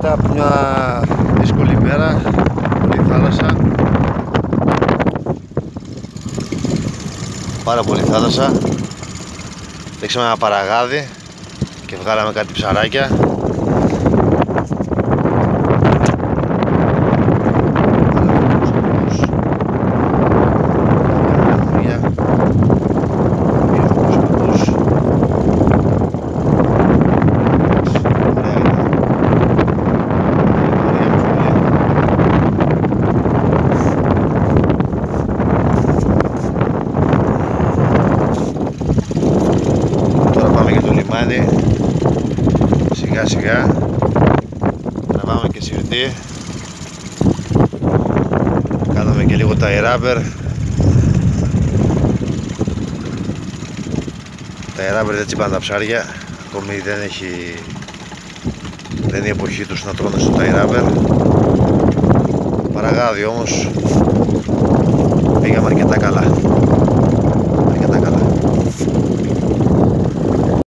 Μετά από μια δύσκολη μέρα, πολύ θάλασσα, πάρα πολύ θάλασσα, παίξαμε ένα παραγάδι και βγάλαμε κάτι ψαράκια. Σιγά σιγά τραβάμε και σιρτή, κάναμε και λίγο tie rubber. Τα rubber δεν τσιπάνε τα ψάρια, ακόμη δεν είναι η εποχή τους να τρώνε στο tie rubber. Παραγάδι όμως